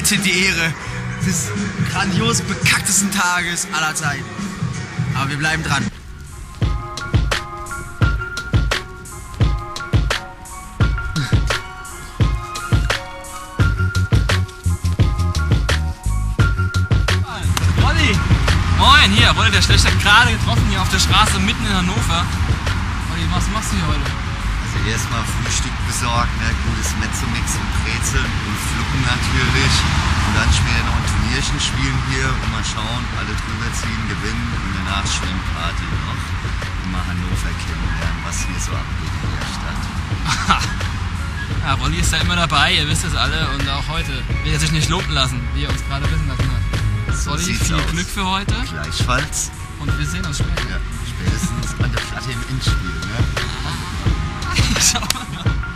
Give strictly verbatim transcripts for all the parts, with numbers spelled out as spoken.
vierzehn. Ehre des grandios bekacktesten Tages aller Zeiten. Aber wir bleiben dran. Olli! Moin, hier, Rolli der Schlechter, gerade getroffen hier auf der Straße mitten in Hannover. Olli, was machst du hier heute? Also erstmal Frühstück besorgt, ne? Gutes Mezzomix und Brezeln und Fluppen natürlich. Und dann später noch ein Turnierchen spielen hier und mal schauen, alle drüber ziehen, gewinnen und danach schön Party noch. Und mal Hannover kennenlernen, was hier so abgeht in der Stadt. Ja, Rolli ist da immer dabei, ihr wisst es alle und auch heute will er sich nicht lumpen lassen, wie er uns gerade wissen lassen hat. So Olli, sieht's viel aus. Glück für heute. Gleichfalls. Und wir sehen uns später. Ja, spätestens an der Platte im Endspiel, ne? Schau mal.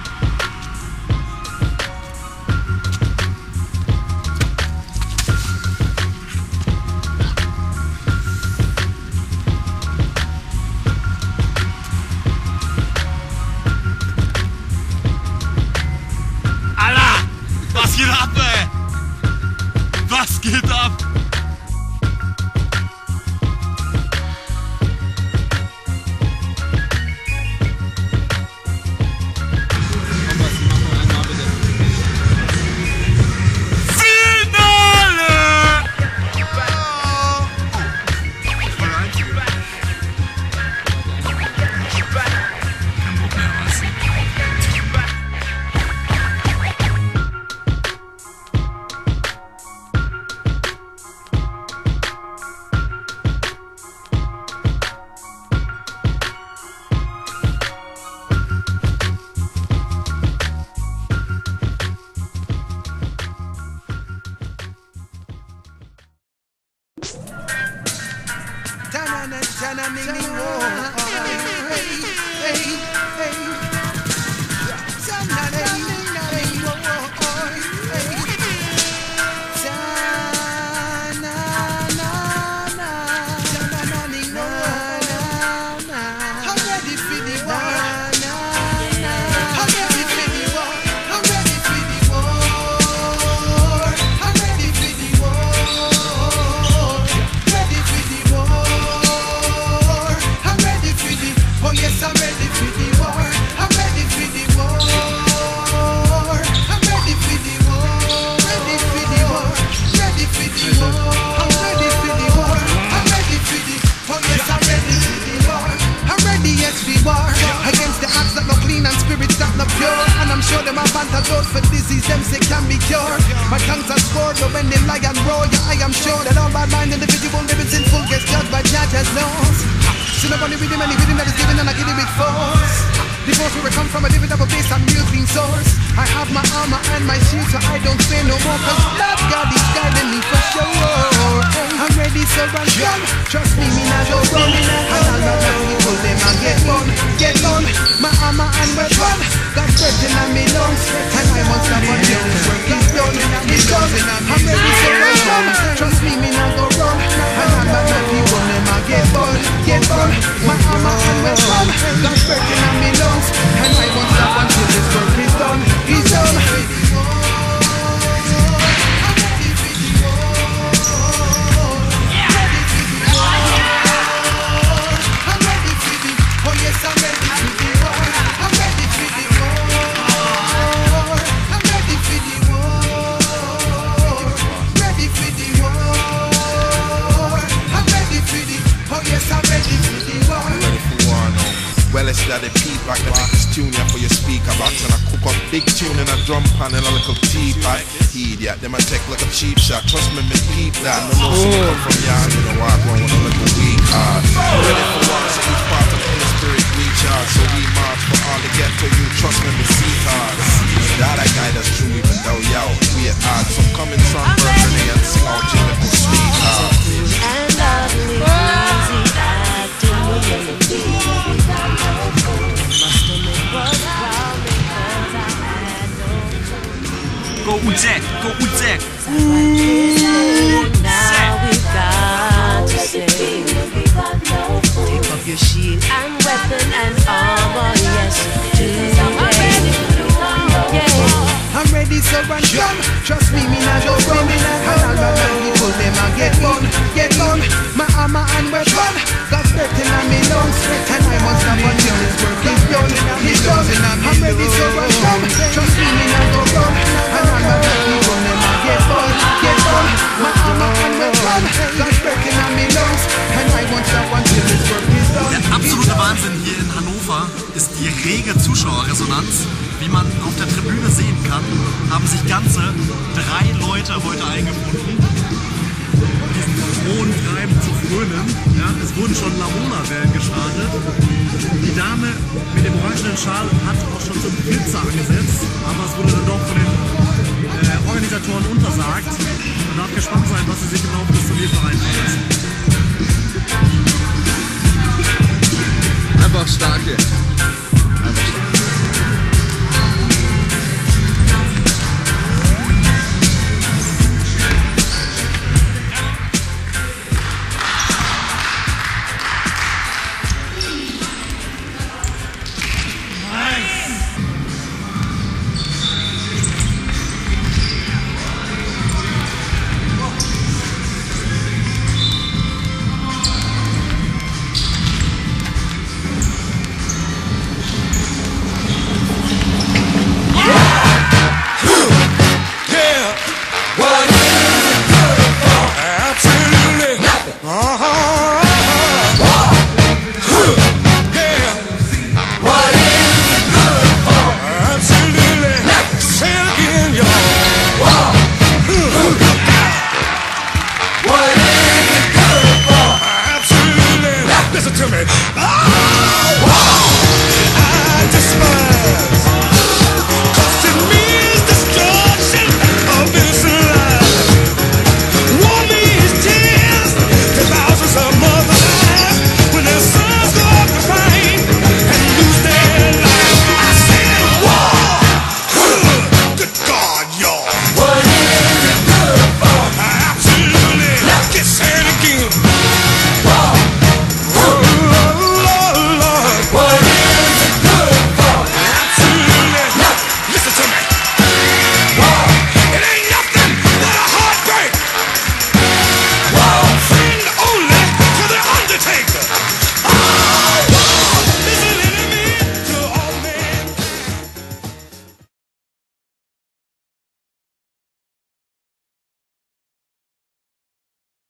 Alter! Was geht ab, ey? Was geht ab? For disease, them say can be cured. My tongues are scored, but when they lie and roar, yeah, I am sure that all bad mind individual living sinful gets judged by judges' laws. So nobody with him, any with him that is given, and I give it with force. Divorce where I come from, a different type of base, I'm real clean source. I have my armor and my shield, so I don't fear no more, cause Lord God is guiding me for sure. I'm ready, so run, run. Trust me, me not go run. And all my young people, them I get run, get run. My armor and weapon, God's breath in my lungs, and I won't stop until this work is done. It's done. I'm ready, so run, run. Trust me, me not go run. And all my young people, them I get run, get run. My armor and weapon, God's breath in my lungs, and I won't stop until this work is done. It's done. It's that they peep back the next tune ya for your speaker box. And I cook up big tune in a drum pan and a little teapot. Idiot, them I take like a cheap shot. Trust me, me peep that. No, no, see me come from yard, you know, walk around with a little weak heart. Ready for war, so each part of the inner spirit recharge. So we march for all to get to you. Trust me, me see hard. That I guide us through even though, yo, we at odds. So come in some version and sing out Jimmy for sweetheart. And lovely, easy acting. Go U Z, go U Z. Now we got to rege Zuschauerresonanz. Wie man auf der Tribüne sehen kann, haben sich ganze drei Leute heute eingefunden, diesen frohen Treiben zu frönen. Ja, es wurden schon Lamona-Wellen gestartet. Die Dame mit dem orangenen Schal hat auch schon zum Blitzer angesetzt, aber es wurde dann doch von den äh, Organisatoren untersagt. Man darf gespannt sein, was sie sich im Laufe des Turniers vereinbaren lassen. Einfach stark hier. Einfach stark. Again.